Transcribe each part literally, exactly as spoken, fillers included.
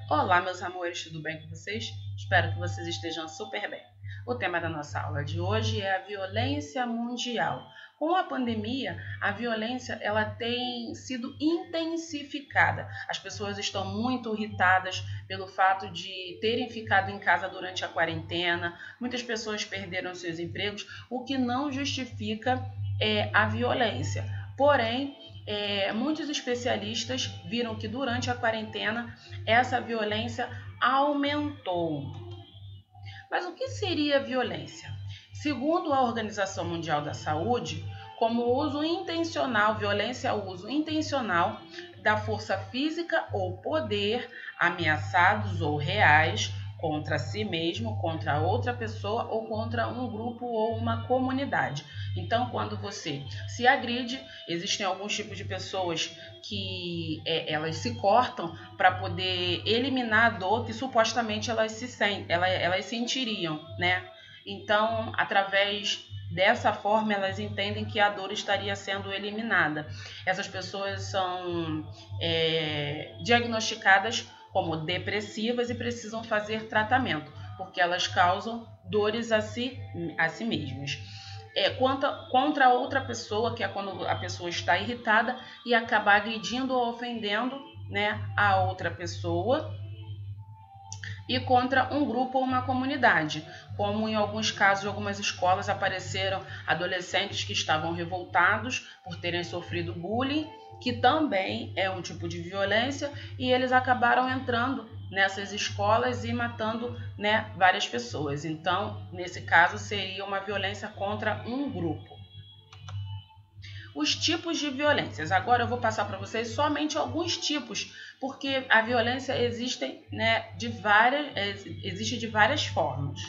Olá, meus amores, tudo bem com vocês? Espero que vocês estejam super bem. O tema da nossa aula de hoje é a violência mundial. Com a pandemia, a violência ela tem sido intensificada. As pessoas estão muito irritadas pelo fato de terem ficado em casa durante a quarentena. Muitas pessoas perderam seus empregos, o que não justifica é, a violência. Porém, é, muitos especialistas viram que durante a quarentena essa violência aumentou. Mas o que seria violência? Segundo a Organização Mundial da Saúde, como uso intencional, violência é o uso intencional da força física ou poder, ameaçados ou reais, contra si mesmo, contra outra pessoa ou contra um grupo ou uma comunidade. Então, quando você se agride, existem alguns tipos de pessoas que é, elas se cortam para poder eliminar a dor que supostamente elas, se sent, elas, elas sentiriam, né? Então, através dessa forma, elas entendem que a dor estaria sendo eliminada. Essas pessoas são é, diagnosticadas como depressivas e precisam fazer tratamento, porque elas causam dores a si, a si mesmas. É, contra, contra outra pessoa, que é quando a pessoa está irritada e acaba agredindo ou ofendendo, né, a outra pessoa, e contra um grupo ou uma comunidade, como em alguns casos de algumas escolas apareceram adolescentes que estavam revoltados por terem sofrido bullying, que também é um tipo de violência, e eles acabaram entrando nessas escolas e matando, né, várias pessoas. Então, nesse caso, seria uma violência contra um grupo. Os tipos de violências. Agora eu vou passar para vocês somente alguns tipos, porque a violência existe, né, de várias, existe de várias formas.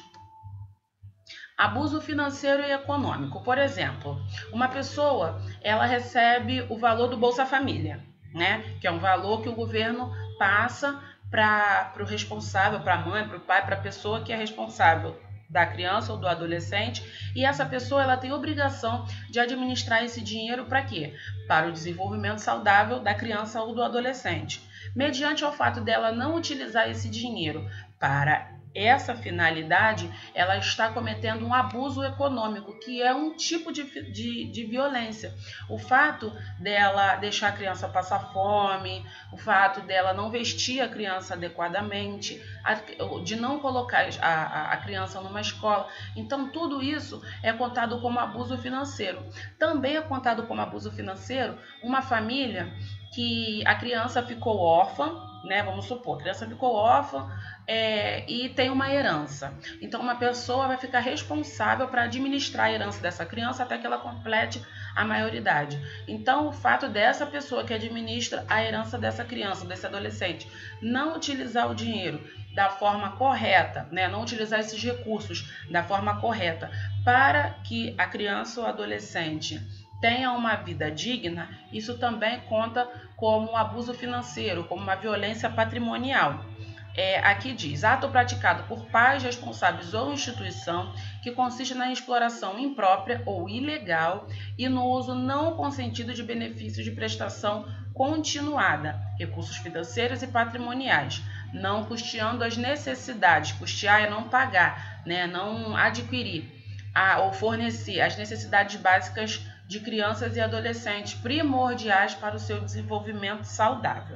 Abuso financeiro e econômico. Por exemplo, uma pessoa ela recebe o valor do Bolsa Família, né, que é um valor que o governo passa para o responsável, para a mãe, para o pai, para a pessoa que é responsável da criança ou do adolescente, e essa pessoa ela tem obrigação de administrar esse dinheiro para quê? Para o desenvolvimento saudável da criança ou do adolescente. Mediante o fato dela não utilizar esse dinheiro para essa finalidade, ela está cometendo um abuso econômico, que é um tipo de, de, de violência. O fato dela deixar a criança passar fome, o fato dela não vestir a criança adequadamente, a, de não colocar a, a criança numa escola. Então, tudo isso é contado como abuso financeiro. Também é contado como abuso financeiro uma família que a criança ficou órfã, né? Vamos supor, a criança ficou órfã é, e tem uma herança. Então, uma pessoa vai ficar responsável para administrar a herança dessa criança até que ela complete a maioridade. Então, o fato dessa pessoa que administra a herança dessa criança, desse adolescente, não utilizar o dinheiro da forma correta, né? Não utilizar esses recursos da forma correta para que a criança ou adolescente tenha uma vida digna, isso também conta como um abuso financeiro, como uma violência patrimonial. É, aqui diz, ato praticado por pais responsáveis ou instituição que consiste na exploração imprópria ou ilegal e no uso não consentido de benefícios de prestação continuada, recursos financeiros e patrimoniais, não custeando as necessidades, custear é não pagar, né, não adquirir a, ou fornecer as necessidades básicas de crianças e adolescentes primordiais para o seu desenvolvimento saudável.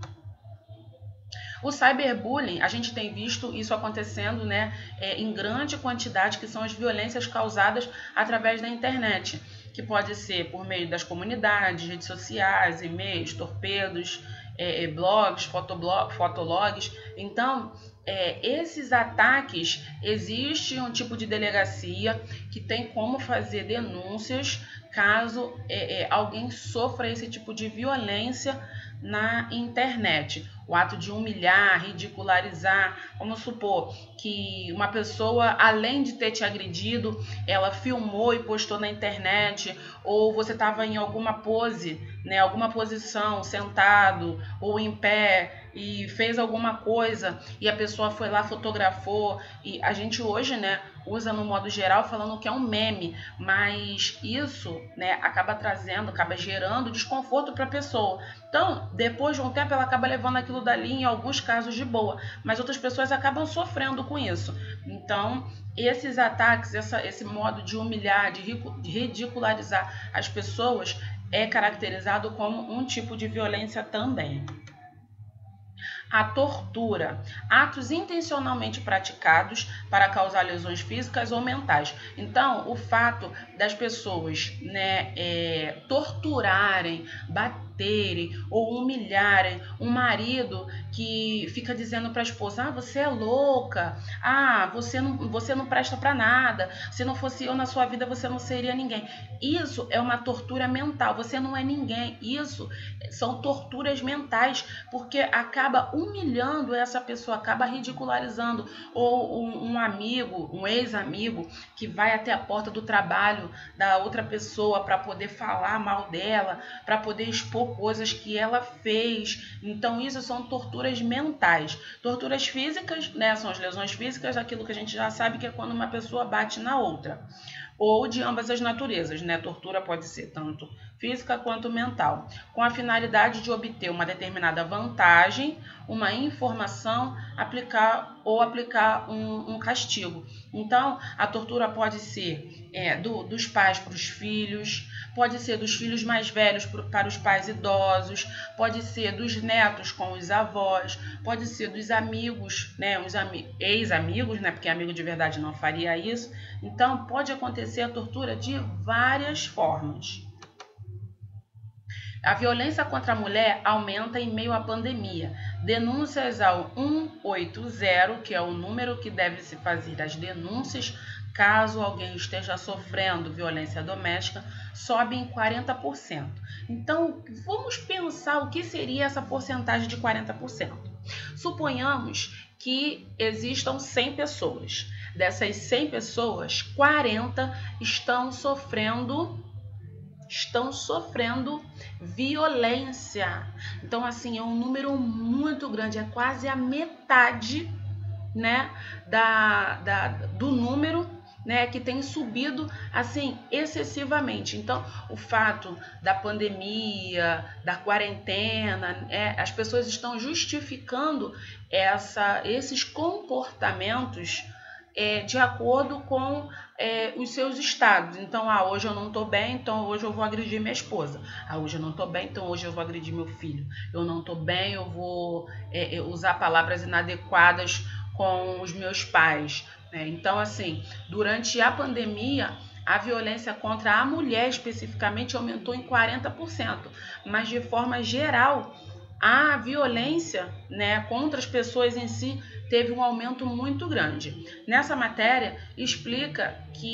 O cyberbullying, a gente tem visto isso acontecendo, né, é, em grande quantidade, que são as violências causadas através da internet, que pode ser por meio das comunidades, redes sociais, e-mails, torpedos, é, blogs, fotoblog, fotologs. Então, é, esses ataques, existe um tipo de delegacia que tem como fazer denúncias caso é, é, alguém sofra esse tipo de violência na internet. O ato de humilhar, ridicularizar, vamos supor que uma pessoa, além de ter te agredido, ela filmou e postou na internet, ou você estava em alguma pose, né, alguma posição, sentado ou em pé, e fez alguma coisa e a pessoa foi lá, fotografou, e a gente hoje, né, usa no modo geral falando que é um meme, mas isso, né, acaba trazendo, acaba gerando desconforto para a pessoa. Então, depois de um tempo, ela acaba levando aquilo dali, em alguns casos, de boa, mas outras pessoas acabam sofrendo com isso. Então, esses ataques, essa, esse modo de humilhar, de ridicularizar as pessoas é caracterizado como um tipo de violência também. A tortura, atos intencionalmente praticados para causar lesões físicas ou mentais. Então, o fato das pessoas, né, é, torturarem, baterem ou humilharem um marido que fica dizendo para a esposa: ah, você é louca, ah, você não, você não presta para nada, se não fosse eu na sua vida você não seria ninguém. Isso é uma tortura mental, você não é ninguém. Isso são torturas mentais, porque acaba humilhando essa pessoa, acaba ridicularizando. Ou um, um amigo, um ex-amigo que vai até a porta do trabalho da outra pessoa para poder falar mal dela, para poder expor coisas que ela fez. Então isso são torturas mentais. Torturas físicas, né, são as lesões físicas, aquilo que a gente já sabe que é quando uma pessoa bate na outra. Ou de ambas as naturezas, né? Tortura pode ser tanto física quanto mental, com a finalidade de obter uma determinada vantagem, uma informação, aplicar ou aplicar um, um castigo. Então, a tortura pode ser é, do, dos pais para os filhos, pode ser dos filhos mais velhos para os pais idosos, pode ser dos netos com os avós, pode ser dos amigos, né, os ami- ex-amigos, né, porque amigo de verdade não faria isso. Então, pode acontecer a tortura de várias formas. A violência contra a mulher aumenta em meio à pandemia. Denúncias ao um oito zero, que é o número que deve se fazer as denúncias caso alguém esteja sofrendo violência doméstica, sobe em quarenta por cento. Então, vamos pensar o que seria essa porcentagem de quarenta por cento. Suponhamos que existam cem pessoas. Dessas cem pessoas, quarenta estão sofrendo estão sofrendo violência. Então, assim, é um número muito grande, é quase a metade, né, da, da, do número, né, que tem subido assim excessivamente. Então, o fato da pandemia, da quarentena, é, as pessoas estão justificando essa, esses comportamentos é, de acordo com é, os seus estados. Então, ah, hoje eu não estou bem, então hoje eu vou agredir minha esposa. Ah, hoje eu não estou bem, então hoje eu vou agredir meu filho. Eu não estou bem, eu vou é, usar palavras inadequadas com os meus pais. Né? Então, assim, durante a pandemia, a violência contra a mulher especificamente aumentou em quarenta por cento, mas de forma geral, a violência, né, contra as pessoas em si teve um aumento muito grande. Nessa matéria, explica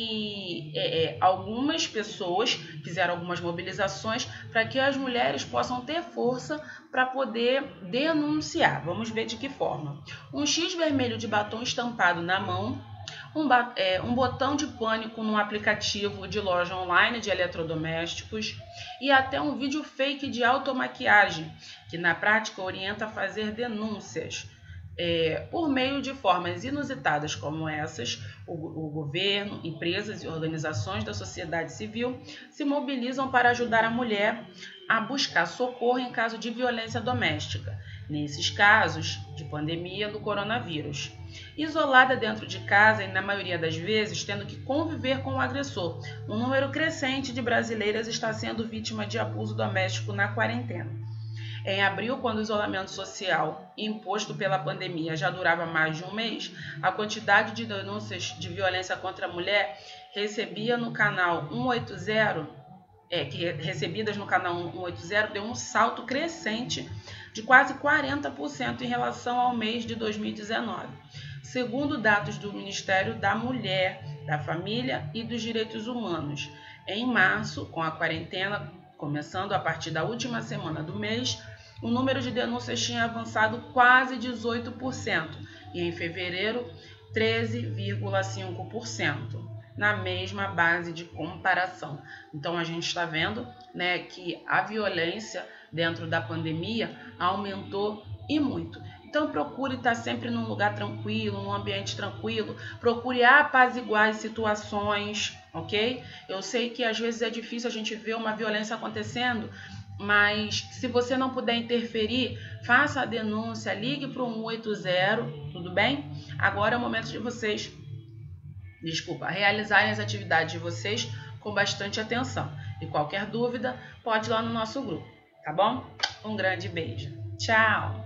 que é, é, algumas pessoas fizeram algumas mobilizações para que as mulheres possam ter força para poder denunciar. Vamos ver de que forma. Um X vermelho de batom estampado na mão, um, é, um botão de pânico num aplicativo de loja online de eletrodomésticos e até um vídeo fake de automaquiagem, que na prática orienta a fazer denúncias. É, por meio de formas inusitadas como essas, o, o governo, empresas e organizações da sociedade civil se mobilizam para ajudar a mulher a buscar socorro em caso de violência doméstica, nesses casos de pandemia do coronavírus. Isolada dentro de casa e, na maioria das vezes, tendo que conviver com o agressor, um número crescente de brasileiras está sendo vítima de abuso doméstico na quarentena. Em abril, quando o isolamento social imposto pela pandemia já durava mais de um mês, a quantidade de denúncias de violência contra a mulher recebia no canal cento e oitenta, é, que recebidas no canal cento e oitenta deu um salto crescente de quase quarenta por cento em relação ao mês de dois mil e dezenove. Segundo dados do Ministério da Mulher, da Família e dos Direitos Humanos, em março, com a quarentena começando a partir da última semana do mês, o número de denúncias tinha avançado quase dezoito por cento e em fevereiro treze vírgula cinco por cento, na mesma base de comparação. Então a gente está vendo, né, que a violência dentro da pandemia aumentou e muito. Então procure estar sempre num lugar tranquilo, num ambiente tranquilo, procure apaziguar as situações, ok? Eu sei que às vezes é difícil a gente ver uma violência acontecendo, mas se você não puder interferir, faça a denúncia, ligue para o um oito zero, tudo bem? Agora é o momento de vocês, desculpa, realizarem as atividades de vocês com bastante atenção. E qualquer dúvida, pode ir lá no nosso grupo, tá bom? Um grande beijo. Tchau!